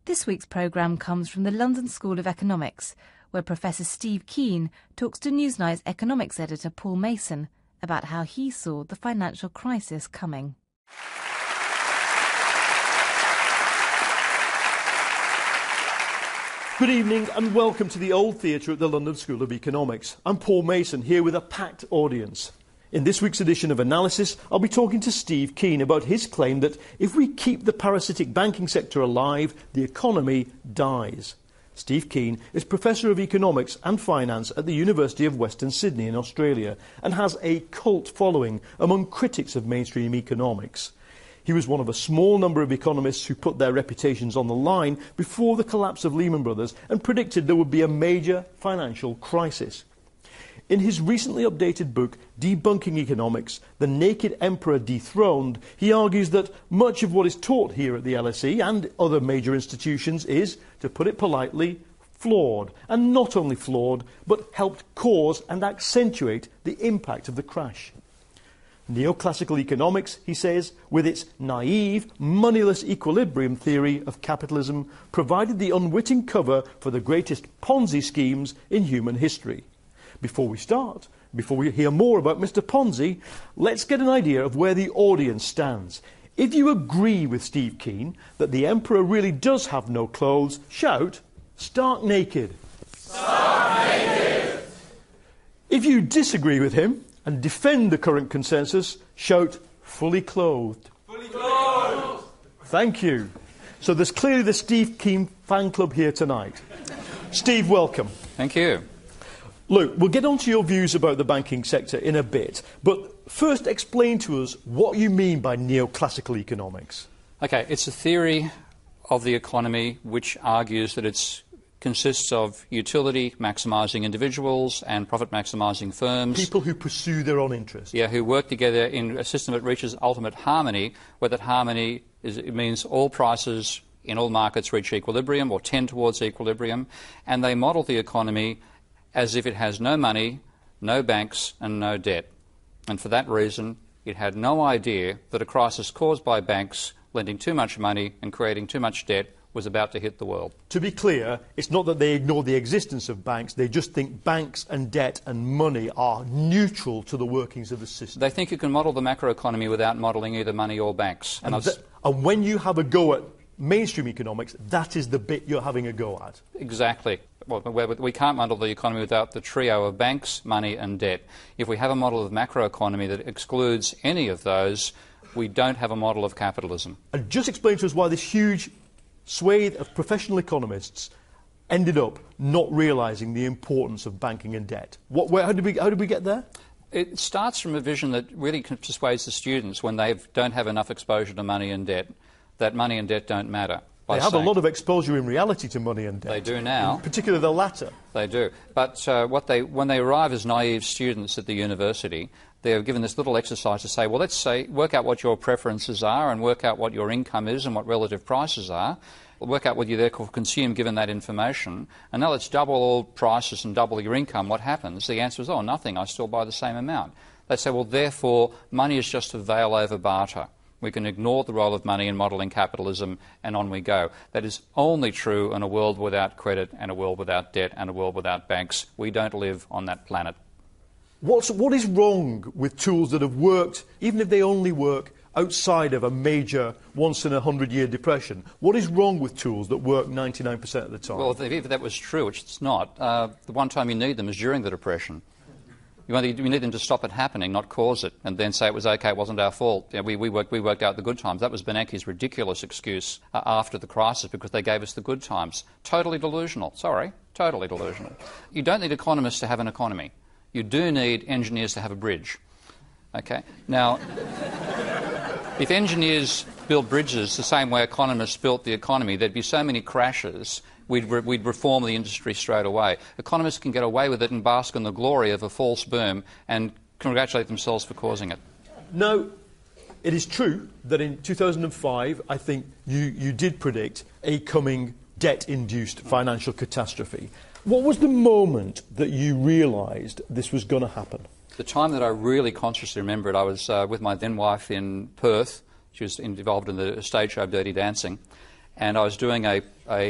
This week's programme comes from the London School of Economics, where Professor Steve Keen talks to Newsnight's economics editor Paul Mason about how he saw the financial crisis coming. Good evening and welcome to the Old Theatre at the London School of Economics. I'm Paul Mason, here with a packed audience. In this week's edition of Analysis, I'll be talking to Steve Keen about his claim that if we keep the parasitic banking sector alive, the economy dies. Steve Keen is Professor of Economics and Finance at the University of Western Sydney in Australia and has a cult following among critics of mainstream economics. He was one of a small number of economists who put their reputations on the line before the collapse of Lehman Brothers and predicted there would be a major financial crisis. In his recently updated book, Debunking Economics, The Naked Emperor Dethroned, he argues that much of what is taught here at the LSE and other major institutions is, to put it politely, flawed. And not only flawed, but helped cause and accentuate the impact of the crash. Neoclassical economics, he says, with its naive, moneyless equilibrium theory of capitalism, provided the unwitting cover for the greatest Ponzi schemes in human history. Before we hear more about Mr. Ponzi, let's get an idea of where the audience stands. If you agree with Steve Keen that the emperor really does have no clothes, shout, "Stark naked." Stark naked! If you disagree with him and defend the current consensus, shout, "Fully clothed." Fully clothed! Thank you. So there's clearly the Steve Keen fan club here tonight. Steve, welcome. Thank you. Look, we'll get on to your views about the banking sector in a bit, but first explain to us what you mean by neoclassical economics. Okay, it's a theory of the economy which argues that it consists of utility maximising individuals and profit maximising firms. People who pursue their own interests. Yeah, who work together in a system that reaches ultimate harmony, where that harmony it means all prices in all markets reach equilibrium or tend towards equilibrium, and they model the economy as if it has no money, no banks and no debt. And for that reason, it had no idea that a crisis caused by banks lending too much money and creating too much debt was about to hit the world. To be clear, it's not that they ignore the existence of banks, they just think banks and debt and money are neutral to the workings of the system. They think you can model the macroeconomy without modelling either money or banks. And when you have a go at mainstream economics, that is the bit you're having a go at. Exactly. Well, we can't model the economy without the trio of banks, money and debt. If we have a model of macroeconomy that excludes any of those, we don't have a model of capitalism. And just explain to us why this huge swathe of professional economists ended up not realising the importance of banking and debt. How did we get there? It starts from a vision that really persuades the students when they don't have enough exposure to money and debt, that money and debt don't matter. They have a lot of exposure in reality to money and debt. They do now. Particularly the latter. They do. But when they arrive as naive students at the university, they're given this little exercise to say, well, let's work out what your preferences are and work out what your income is and what relative prices are. We'll work out what you therefore consume given that information. And now let's double all prices and double your income. What happens? The answer is, oh, nothing. I still buy the same amount. They say, well, therefore, money is just a veil over barter. We can ignore the role of money in modelling capitalism, and on we go. That is only true in a world without credit and a world without debt and a world without banks. We don't live on that planet. What is wrong with tools that have worked, even if they only work outside of a major once-in-a-100-year depression? What is wrong with tools that work 99% of the time? Well, if that was true, which it's not, the one time you need them is during the depression. You need them to stop it happening, not cause it, and then say it was okay, it wasn't our fault. You know, we worked out the good times. That was Bernanke's ridiculous excuse after the crisis because they gave us the good times. Totally delusional. Sorry, totally delusional. You don't need economists to have an economy. You do need engineers to have a bridge. Okay? Now, if engineers built bridges the same way economists built the economy, there'd be so many crashes. We'd reform the industry straight away. Economists can get away with it and bask in the glory of a false boom and congratulate themselves for causing it. No, it is true that in 2005, I think you did predict a coming debt-induced financial catastrophe. What was the moment that you realised this was going to happen? The time that I really consciously remember it, I was with my then wife in Perth. She was involved in the stage show of Dirty Dancing. and I was doing I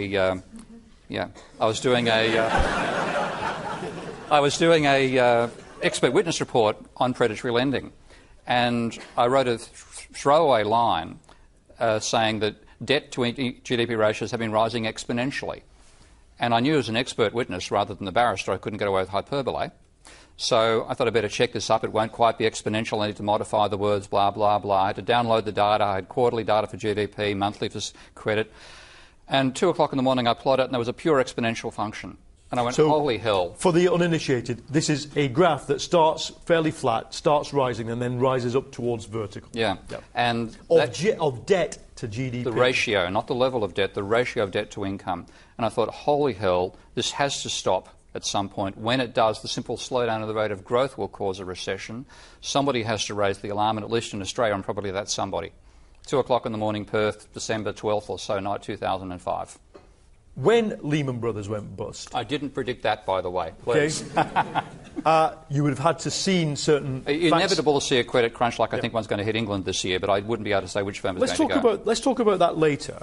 was doing a expert witness report on predatory lending, and I wrote a throwaway line saying that debt to GDP ratios have been rising exponentially. And I knew as an expert witness, rather than the barrister, I couldn't get away with hyperbole. So I thought I'd better check this up. It won't quite be exponential. I need to modify the words, blah, blah, blah. I had to download the data. I had quarterly data for GDP, monthly for credit. And 2 o'clock in the morning, I plotted it, and there was a pure exponential function. And I went, so, holy hell. For the uninitiated, this is a graph that starts fairly flat, starts rising, and then rises up towards vertical. Yeah. Yep. And of debt to GDP. The ratio, not the level of debt, the ratio of debt to income. And I thought, holy hell, this has to stop at some point. When it does, the simple slowdown of the rate of growth will cause a recession. Somebody has to raise the alarm, and at least in Australia, and probably that's somebody. 2 o'clock in the morning, Perth, December 12th or so, night 2005. When Lehman Brothers went bust... I didn't predict that, by the way. Please. Okay. You would have had to seen certain... Inevitable to see a credit crunch like I think one's going to hit England this year, but I wouldn't be able to say which firm is going to go. Let's talk about that later.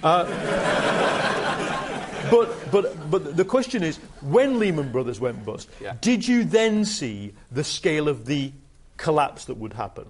But the question is, when Lehman Brothers went bust, did you then see the scale of the collapse that would happen?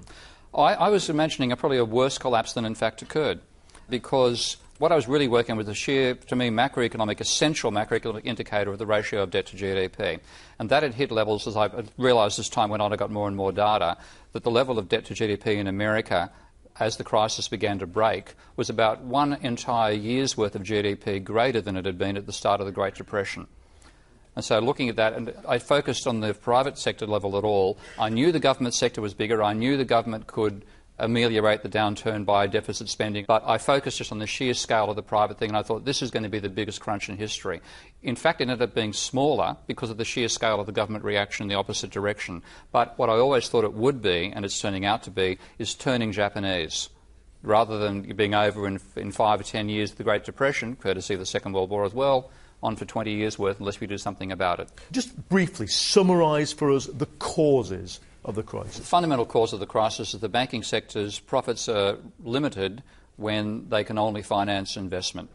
I was imagining probably a worse collapse than in fact occurred, because what I was really working on was the sheer, to me, essential macroeconomic indicator of the ratio of debt to GDP. And that had hit levels, as I realised as time went on, I got more and more data, that the level of debt to GDP in America, as the crisis began to break, was about one entire year's worth of GDP greater than it had been at the start of the Great Depression. And so looking at that, and I focused on the private sector level at all. I knew the government sector was bigger. I knew the government could ameliorate the downturn by deficit spending, but I focused just on the sheer scale of the private thing, and I thought this is going to be the biggest crunch in history. In fact, it ended up being smaller because of the sheer scale of the government reaction in the opposite direction. But what I always thought it would be, and it's turning out to be, is turning Japanese. Rather than being over in 5 or 10 years of the Great Depression, courtesy of the Second World War as well, on for 20 years' worth unless we do something about it. Just briefly summarise for us the causes of the crisis. The fundamental cause of the crisis is the banking sector's profits are limited when they can only finance investment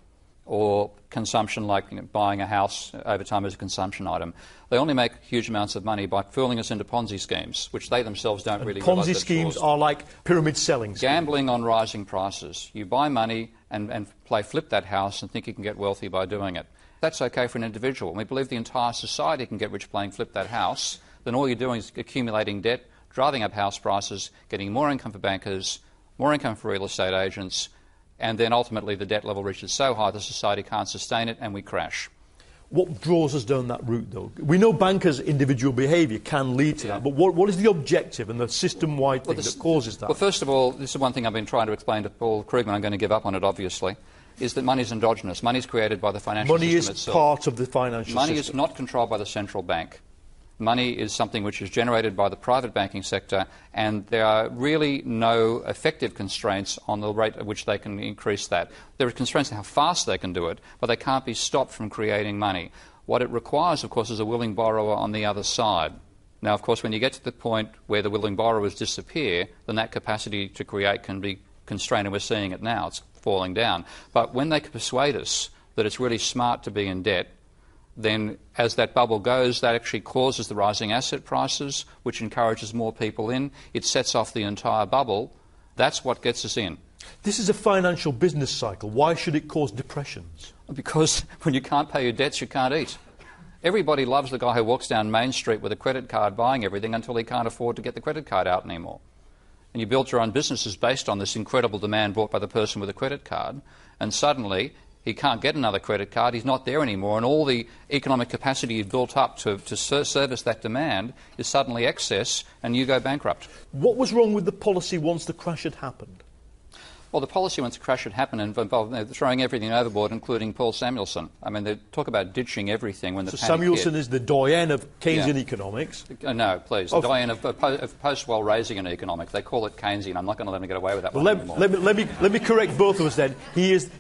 or consumption, like buying a house over time as a consumption item. They only make huge amounts of money by fooling us into Ponzi schemes, which they themselves don't really realise. Ponzi schemes are like pyramid selling schemes. Gambling on rising prices. You buy money and flip that house and think you can get wealthy by doing it. That's okay for an individual. When we believe the entire society can get rich playing flip that house, then all you're doing is accumulating debt, driving up house prices, getting more income for bankers, more income for real estate agents, and then ultimately the debt level reaches so high the society can't sustain it and we crash. What draws us down that route, though? We know bankers' individual behaviour can lead to that, but what is the objective and the system-wide thing that causes that? Well, first of all, this is one thing I've been trying to explain to Paul Krugman. I'm going to give up on it, obviously, is that money is endogenous. Money is created by the financial system itself. Money is part of the financial system. Money is not controlled by the central bank. Money is something which is generated by the private banking sector, and there are really no effective constraints on the rate at which they can increase that. There are constraints on how fast they can do it, but they can't be stopped from creating money. What it requires, of course, is a willing borrower on the other side. Now, of course, when you get to the point where the willing borrowers disappear, then that capacity to create can be constrained, and we're seeing it now. It's falling down. But when they can persuade us that it's really smart to be in debt, then as that bubble goes, that actually causes the rising asset prices, which encourages more people in. It sets off the entire bubble. That's what gets us in. This is a financial business cycle. Why should it cause depressions? Because when you can't pay your debts, you can't eat. Everybody loves the guy who walks down Main Street with a credit card buying everything until he can't afford to get the credit card out anymore. And you built your own businesses based on this incredible demand brought by the person with a credit card, and suddenly he can't get another credit card, he's not there anymore, and all the economic capacity you've built up to service that demand is suddenly excess, and you go bankrupt. What was wrong with the policy once the crash had happened? Well, the policy once the crash had happened involved throwing everything overboard, including Paul Samuelson. I mean, they talk about ditching everything when the panic Samuelson hit. is the doyen of Keynesian economics. No, please. The doyen of post-Wellesian economics. They call it Keynesian. I'm not going to let him get away with that one anymore. Let me correct both of us then. He is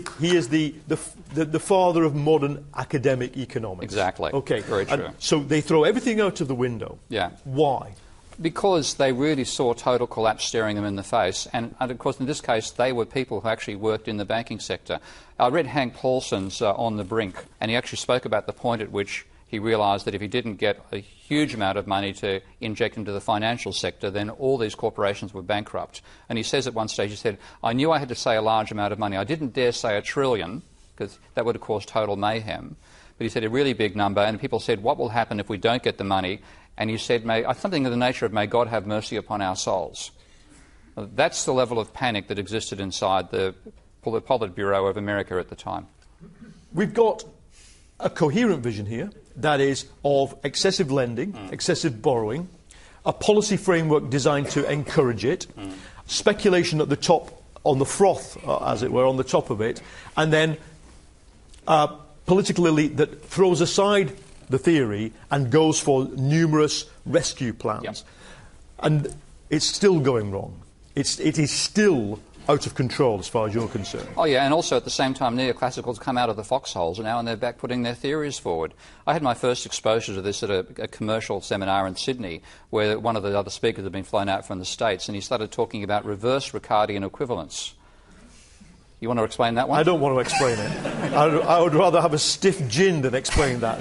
the father of modern academic economics. Exactly. Okay. Very true. So they throw everything out of the window. Yeah. Why? Because they really saw total collapse staring them in the face, and of course in this case they were people who actually worked in the banking sector. I read Hank Paulson's On the Brink, and he actually spoke about the point at which he realised that if he didn't get a huge amount of money to inject into the financial sector, then all these corporations were bankrupt. And he says at one stage, he said, I knew I had to say a large amount of money. I didn't dare say $1 trillion, because that would have caused total mayhem. But he said a really big number, and people said, what will happen if we don't get the money? And he said, something of the nature of, may God have mercy upon our souls. That's the level of panic that existed inside the Politburo of America at the time. We've got a coherent vision here, that is, of excessive lending, excessive borrowing, a policy framework designed to encourage it, speculation at the top, on the froth, as it were, on the top of it, and then a political elite that throws aside the theory and goes for numerous rescue plans. Yep. And it's still going wrong. It is still out of control as far as you're concerned. Oh yeah, and also at the same time neoclassicals come out of the foxholes now and they're back putting their theories forward. I had my first exposure to this at a commercial seminar in Sydney where one of the other speakers had been flown out from the States and he started talking about reverse Ricardian equivalence. You want to explain that one? I don't want to explain it. I would rather have a stiff gin than explain that.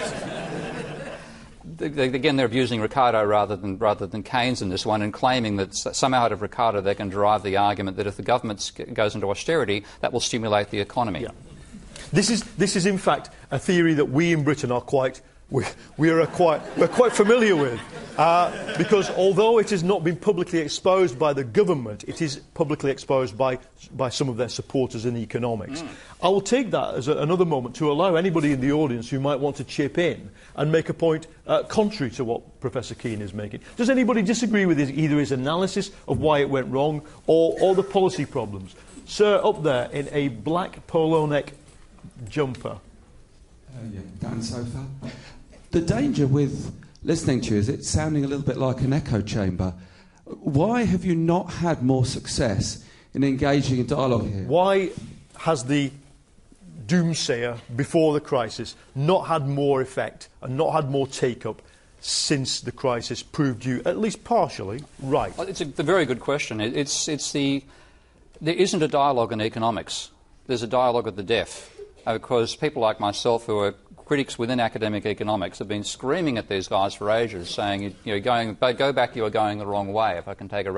Again, they're abusing Ricardo rather than Keynes in this one and claiming that somehow out of Ricardo they can derive the argument that if the government goes into austerity, that will stimulate the economy. Yeah. This is in fact a theory that we in Britain are quite familiar with, because although it has not been publicly exposed by the government, it is publicly exposed by some of their supporters in economics. I will take that as another moment to allow anybody in the audience who might want to chip in and make a point contrary to what Professor Keane is making. Does anybody disagree with either his analysis of why it went wrong or the policy problems? Sir, up there in a black polo neck jumper. Dan Sofa. The danger with listening to you is it's sounding a little bit like an echo chamber. Why have you not had more success in engaging in dialogue here? Why has the doomsayer before the crisis not had more effect and not had more take-up since the crisis proved you, at least partially, right? Well, it's a very good question. There isn't a dialogue in economics. There's a dialogue of the deaf. Because people like myself who are critics within academic economics have been screaming at these guys for ages, saying, go back, you are going the wrong way, if I can take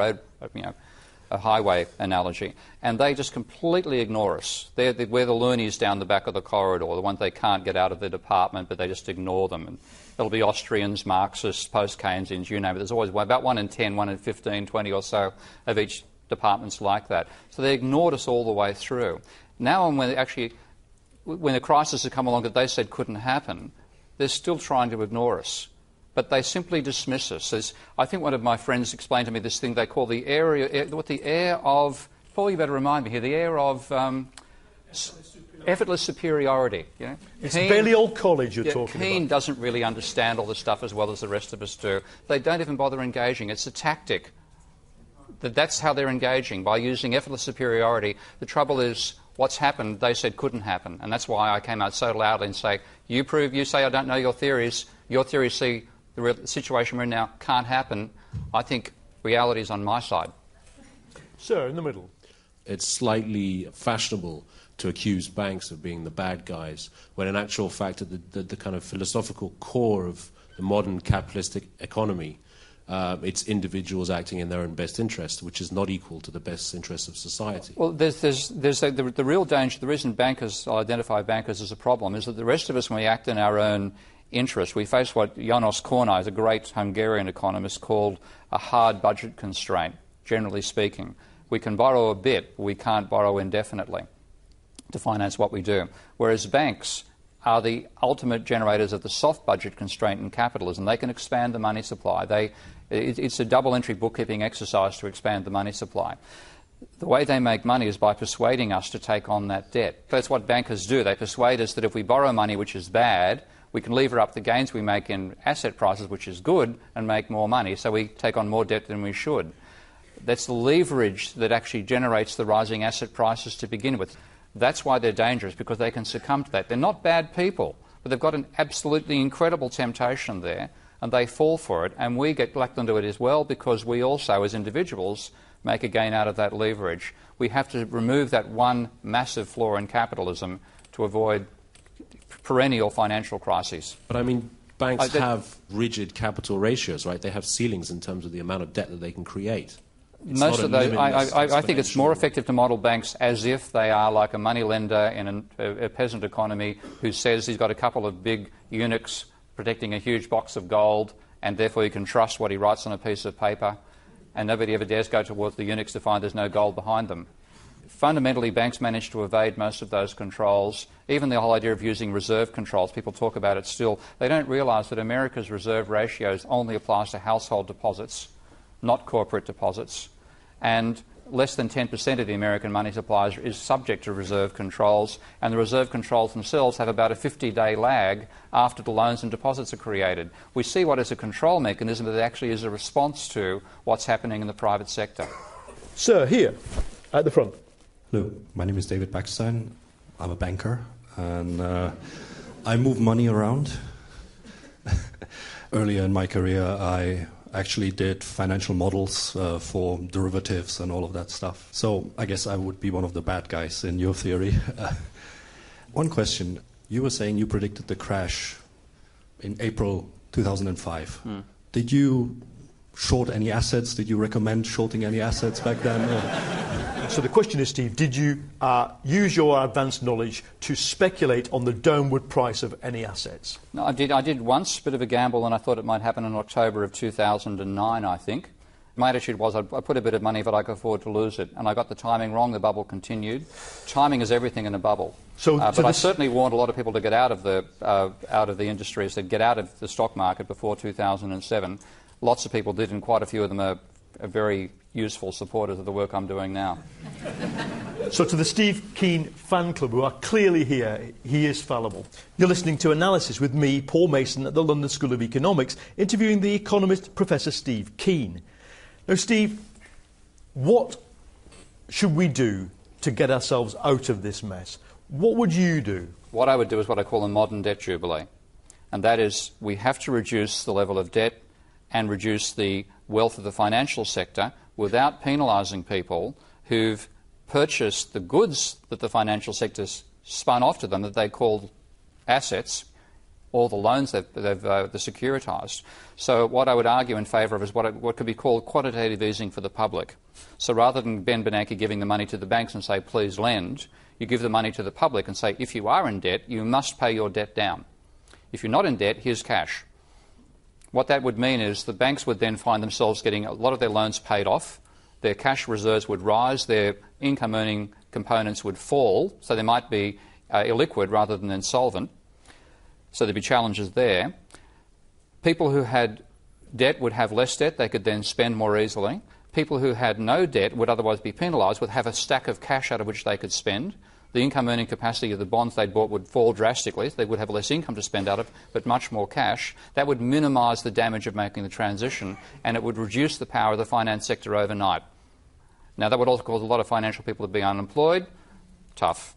a highway analogy. And they just completely ignore us. We're the loonies down the back of the corridor, the ones they can't get out of their department, but they just ignore them. And it'll be Austrians, Marxists, post-Keynesians, you name it. There's always about 1 in 10, 1 in 15, 20 or so of each department's like that. So they ignored us all the way through. Now when the crisis had come along that they said couldn't happen, they're still trying to ignore us. But they simply dismiss us. I think one of my friends explained to me this thing they call the air of, Paul, you better remind me here, the air of effortless superiority. You know? It's Balliol College you're talking Keane about. doesn't really understand all this stuff as well as the rest of us do. They don't even bother engaging. It's a tactic. That's how they're engaging, by using effortless superiority. The trouble is, what's happened, they said couldn't happen. And that's why I came out so loudly and say, you say I don't know your theories say the situation we're in now can't happen. I think reality is on my side. Sir, in the middle. It's slightly fashionable to accuse banks of being the bad guys, when in actual fact at the kind of philosophical core of the modern capitalistic economy, it's individuals acting in their own best interest, which is not equal to the best interest of society. Well, the real danger, the reason bankers identify bankers as a problem is that the rest of us, when we act in our own interest, we face what János Kornai, the great Hungarian economist, called a hard budget constraint, generally speaking. We can borrow a bit, but we can't borrow indefinitely to finance what we do. Whereas banks are the ultimate generators of the soft budget constraint in capitalism. They can expand the money supply. It's a double-entry bookkeeping exercise to expand the money supply. The way they make money is by persuading us to take on that debt. That's what bankers do. They persuade us that if we borrow money, which is bad, we can lever up the gains we make in asset prices, which is good, and make more money. So we take on more debt than we should. That's the leverage that actually generates the rising asset prices to begin with. That's why they're dangerous, because they can succumb to that. They're not bad people, but they've got an absolutely incredible temptation there and they fall for it, and we get lucked into it as well because we also, as individuals, make a gain out of that leverage. We have to remove that one massive flaw in capitalism to avoid perennial financial crises. But I mean, banks have rigid capital ratios, right? They have ceilings in terms of the amount of debt that they can create. Most of those, I think it's more effective to model banks as if they are like a money lender in a peasant economy who says he's got a couple of big eunuchs protecting a huge box of gold, and therefore you can trust what he writes on a piece of paper, and nobody ever dares go towards the eunuchs to find there's no gold behind them. Fundamentally, banks manage to evade most of those controls. Even the whole idea of using reserve controls, people talk about it still. They don't realise that America's reserve ratios only applies to household deposits, not corporate deposits. And less than 10% of the American money supply is subject to reserve controls, and the reserve controls themselves have about a 50-day lag after the loans and deposits are created. We see what is a control mechanism that actually is a response to what's happening in the private sector. Sir, here, at the front. Hello, my name is David Backstein. I'm a banker, and I move money around. Earlier in my career, I actually did financial models for derivatives and all of that stuff. So I guess I would be one of the bad guys in your theory. One question. You were saying you predicted the crash in April 2005. Did you short any assets? Did you recommend shorting any assets back then? So the question is, Steve, did you use your advanced knowledge to speculate on the downward price of any assets? No, I did once, a bit of a gamble, and I thought it might happen in October of 2009, I think. My attitude was I put a bit of money, but I could afford to lose it. And I got the timing wrong. The bubble continued. Timing is everything in a bubble. But I certainly warned a lot of people to get out of the industry, so get out of the stock market before 2007. Lots of people did, and quite a few of them are very useful supporters of the work I'm doing now. So to the Steve Keen fan club, who are clearly here, he is fallible. You're listening to Analysis with me, Paul Mason, at the London School of Economics, interviewing the economist Professor Steve Keen. Now, Steve, what should we do to get ourselves out of this mess? What would you do? What I would do is what I call a modern debt jubilee. And that is, we have to reduce the level of debt and reduce the wealth of the financial sector without penalising people who've purchased the goods that the financial sector's spun off to them that they call assets, or the loans that they've securitised. So what I would argue in favour of is what could be called quantitative easing for the public. So rather than Ben Bernanke giving the money to the banks and say, please lend, you give the money to the public and say, if you are in debt, you must pay your debt down. If you're not in debt, here's cash. What that would mean is the banks would then find themselves getting a lot of their loans paid off, their cash reserves would rise, their income-earning components would fall, so they might be illiquid rather than insolvent, so there'd be challenges there. People who had debt would have less debt, they could then spend more easily. People who had no debt would otherwise be penalised, would have a stack of cash out of which they could spend. The income-earning capacity of the bonds they'd bought would fall drastically, so they would have less income to spend out of, but much more cash. That would minimise the damage of making the transition, and it would reduce the power of the finance sector overnight. Now, that would also cause a lot of financial people to be unemployed. Tough.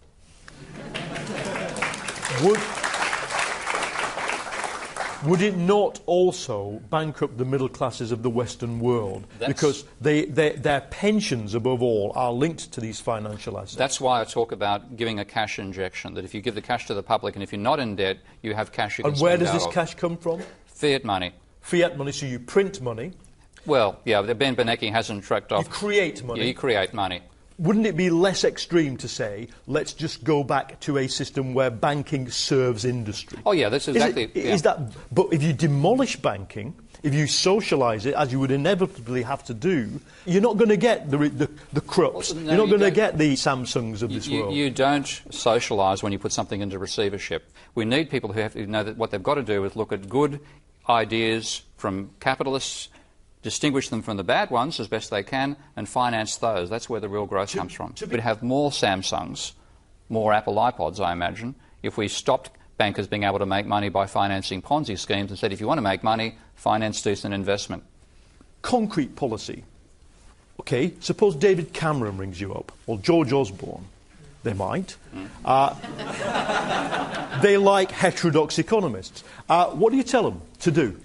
Would it not also bankrupt the middle classes of the Western world? Because their pensions, above all, are linked to these financial assets. That's why I talk about giving a cash injection, that if you give the cash to the public and if you're not in debt, you have cash you can spend out of. And where does this cash come from? Fiat money. Fiat money, so you print money. Well, yeah, Ben Bernanke hasn't tracked off. You create money. Yeah, you create money. Wouldn't it be less extreme to say, let's just go back to a system where banking serves industry? Oh, yeah, that's exactly... But if you demolish banking, if you socialise it, as you would inevitably have to do, you're not going to get the Krupps. You're not going to get the Samsungs of this world. You don't socialise when you put something into receivership. We need people who have to know that what they've got to do is look at good ideas from capitalists, distinguish them from the bad ones as best they can, and finance those. That's where the real growth comes from. We'd have more Samsungs, more Apple iPods, I imagine, if we stopped bankers being able to make money by financing Ponzi schemes and said, if you want to make money, finance decent investment. Concrete policy. OK, suppose David Cameron rings you up, or George Osborne. They might. They like heterodox economists. What do you tell them to do?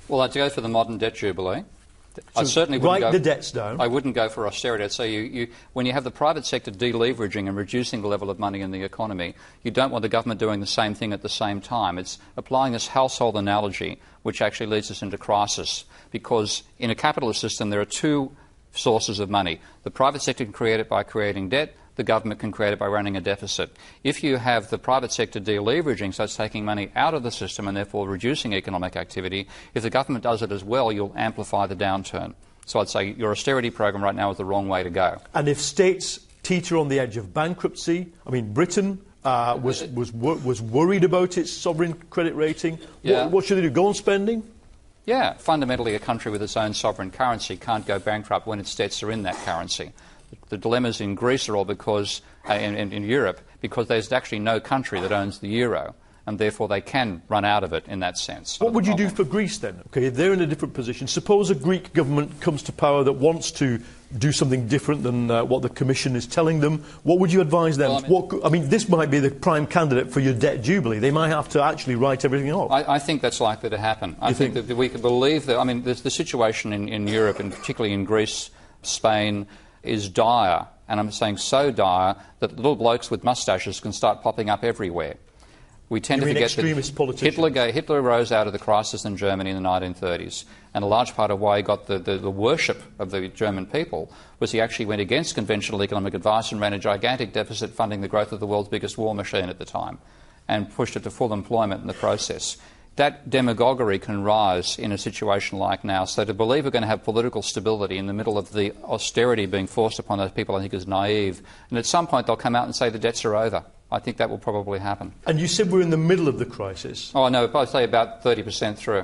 Well, I'd go for the modern debt jubilee. I certainly wouldn't write the debts down. I wouldn't go for austerity. So when you have the private sector deleveraging and reducing the level of money in the economy, you don't want the government doing the same thing at the same time. It's applying this household analogy which actually leads us into crisis, because in a capitalist system there are two sources of money. The private sector can create it by creating debt. The government can create it by running a deficit. If you have the private sector deleveraging, so it's taking money out of the system and therefore reducing economic activity, if the government does it as well, you'll amplify the downturn. So I'd say your austerity program right now is the wrong way to go. And if states teeter on the edge of bankruptcy, I mean, Britain was worried about its sovereign credit rating. Yeah. What should they do? Go on spending? Yeah, fundamentally a country with its own sovereign currency can't go bankrupt when its debts are in that currency. The dilemmas in Greece are all because, in Europe, because there's actually no country that owns the euro, and therefore they can run out of it in that sense. What would you do for Greece then? Okay, they're in a different position. Suppose a Greek government comes to power that wants to do something different than what the Commission is telling them. What would you advise them? Well, this might be the prime candidate for your debt jubilee. They might have to actually write everything off. I think that's likely to happen. I think that we can believe that. I mean, the situation in Europe, and particularly in Greece, Spain, is dire, and I'm saying so dire that little blokes with moustaches can start popping up everywhere. We tend to forget that Hitler rose out of the crisis in Germany in the 1930s, and a large part of why he got the worship of the German people was he actually went against conventional economic advice and ran a gigantic deficit funding the growth of the world's biggest war machine at the time, and pushed it to full employment in the process. That demagoguery can rise in a situation like now. So to believe we're going to have political stability in the middle of the austerity being forced upon those people, I think, is naive. And at some point they'll come out and say the debts are over. I think that will probably happen. And you said we're in the middle of the crisis. Oh, no, I'd say about 30% through.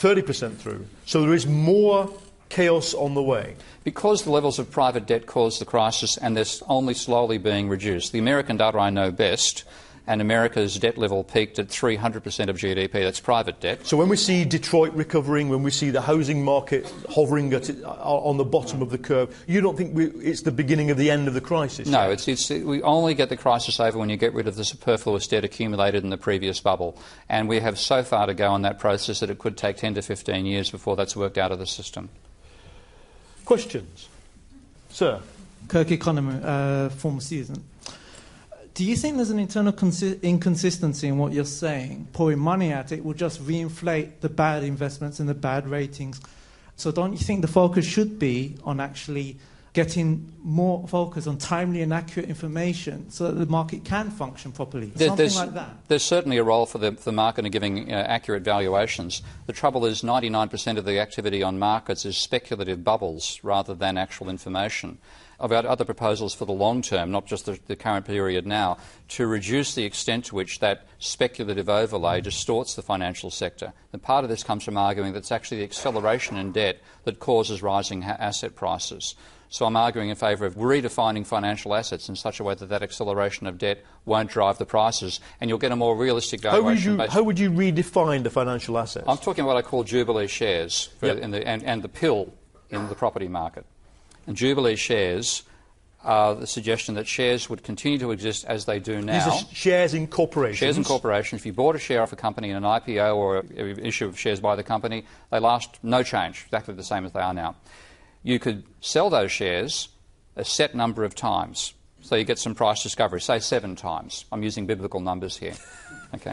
30% through. So there is more chaos on the way. Because the levels of private debt caused the crisis, and they're only slowly being reduced. The American data I know best, and America's debt level peaked at 300% of GDP. That's private debt. So when we see Detroit recovering, when we see the housing market hovering on the bottom of the curve, you don't think it's the beginning of the end of the crisis? No, we only get the crisis over when you get rid of the superfluous debt accumulated in the previous bubble. And we have so far to go on that process that it could take 10 to 15 years before that's worked out of the system. Questions? Sir? Kirk Economy, former student. Do you think there's an internal inconsistency in what you're saying? Pouring money at it will just reinflate the bad investments and the bad ratings. So don't you think the focus should be on actually getting more focus on timely and accurate information so that the market can function properly? Something like that. There's certainly a role for the market in giving accurate valuations. The trouble is 99% of the activity on markets is speculative bubbles rather than actual information. I've got other proposals for the long term, not just the current period now, to reduce the extent to which that speculative overlay distorts the financial sector. And part of this comes from arguing that it's actually the acceleration in debt that causes rising asset prices. So I'm arguing in favour of redefining financial assets in such a way that that acceleration of debt won't drive the prices, and you'll get a more realistic valuation. How would you redefine the financial assets? I'm talking what I call Jubilee shares and the pill in the property market. And Jubilee shares are the suggestion that shares would continue to exist as they do now. These are shares in corporations? Shares in corporations. If you bought a share off a company in an IPO or an issue of shares by the company, they last no change, exactly the same as they are now. You could sell those shares a set number of times. So you get some price discovery, say 7 times. I'm using biblical numbers here. Okay.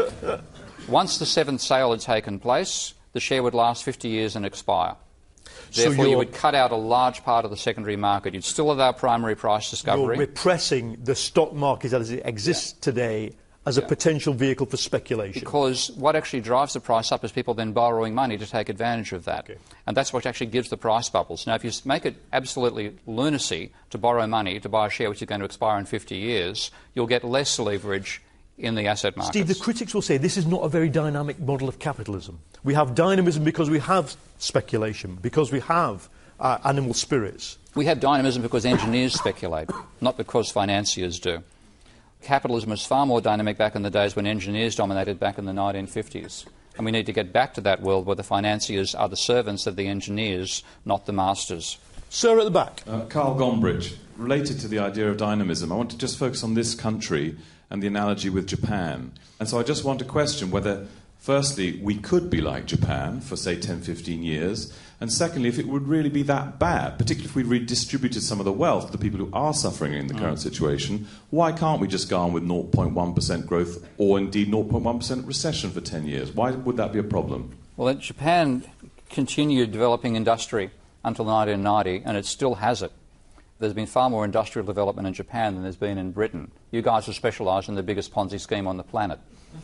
Once the 7th sale had taken place, the share would last 50 years and expire. Therefore, you would cut out a large part of the secondary market. You'd still allow primary price discovery. You're repressing the stock market as it exists today as a potential vehicle for speculation. Because what actually drives the price up is people then borrowing money to take advantage of that. Okay. And that's what actually gives the price bubbles. Now, if you make it absolutely lunacy to borrow money to buy a share which is going to expire in 50 years, you'll get less leverage in the asset markets. Steve, the critics will say this is not a very dynamic model of capitalism. We have dynamism because we have speculation, because we have animal spirits. We have dynamism because engineers speculate, not because financiers do. Capitalism was far more dynamic back in the days when engineers dominated back in the 1950s. And we need to get back to that world where the financiers are the servants of the engineers, not the masters. Sir at the back. Carl Gombrich, related to the idea of dynamism, I want to just focus on this country and the analogy with Japan. And so I just want to question whether Firstly, we could be like Japan for, say, 10, 15 years. And secondly, if it would really be that bad, particularly if we redistributed some of the wealth to the people who are suffering in the current situation, why can't we just go on with 0.1% growth or indeed 0.1% recession for 10 years? Why would that be a problem? Well, Japan continued developing industry until 1990, and it still has it. There's been far more industrial development in Japan than there's been in Britain. You guys are specialised in the biggest Ponzi scheme on the planet.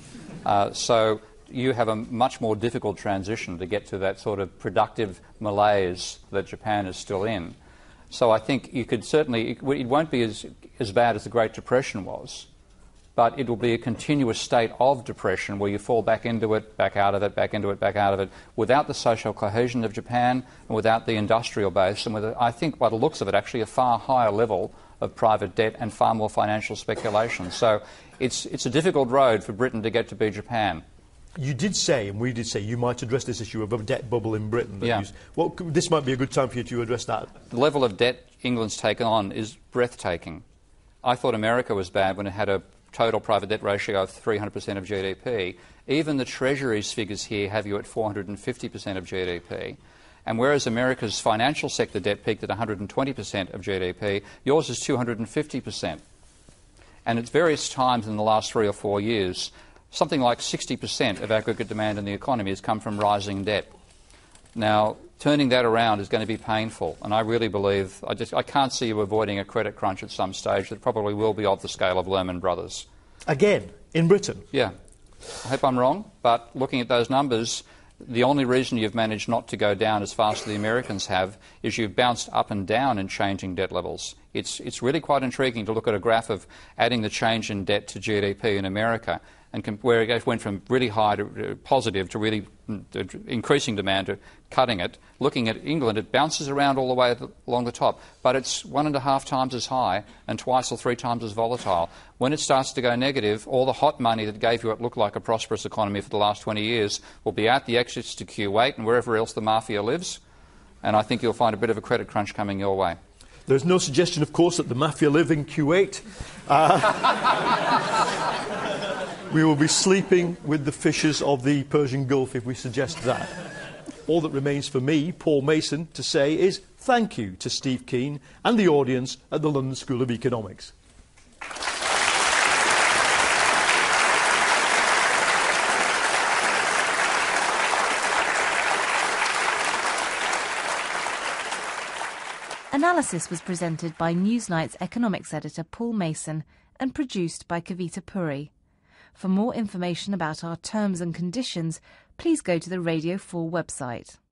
So you have a much more difficult transition to get to that sort of productive malaise that Japan is still in. So I think you could certainly, it won't be as bad as the Great Depression was, but it will be a continuous state of depression where you fall back into it, back out of it, back into it, back out of it, without the social cohesion of Japan and without the industrial base, and with, I think, by the looks of it, actually a far higher level of private debt and far more financial speculation. So it's a difficult road for Britain to get to be Japan. You did say, and we did say, you might address this issue of a debt bubble in Britain. Yeah. This might be a good time for you to address that. The level of debt England's taken on is breathtaking. I thought America was bad when it had a total private debt ratio of 300% of GDP. Even the Treasury's figures here have you at 450% of GDP. And whereas America's financial sector debt peaked at 120% of GDP, yours is 250%. And at various times in the last 3 or 4 years, something like 60% of aggregate demand in the economy has come from rising debt. Now, turning that around is going to be painful, and I really believe, I can't see you avoiding a credit crunch at some stage that probably will be of the scale of Lehman Brothers. Again, in Britain? Yeah. I hope I'm wrong, but looking at those numbers, the only reason you've managed not to go down as fast as the Americans have is you've bounced up and down in changing debt levels. It's really quite intriguing to look at a graph of adding the change in debt to GDP in America, and where it went from really high to positive to really increasing demand to cutting it. Looking at England, it bounces around all the way along the top, but it's 1.5 times as high and twice or 3 times as volatile. When it starts to go negative, all the hot money that gave you what looked like a prosperous economy for the last 20 years will be out the exits to Kuwait and wherever else the mafia lives, and I think you'll find a bit of a credit crunch coming your way. There's no suggestion, of course, that the mafia live in Kuwait. We will be sleeping with the fishes of the Persian Gulf if we suggest that. All that remains for me, Paul Mason, to say is thank you to Steve Keen and the audience at the London School of Economics. Analysis was presented by Newsnight's economics editor Paul Mason and produced by Kavita Puri. For more information about our terms and conditions, please go to the Radio 4 website.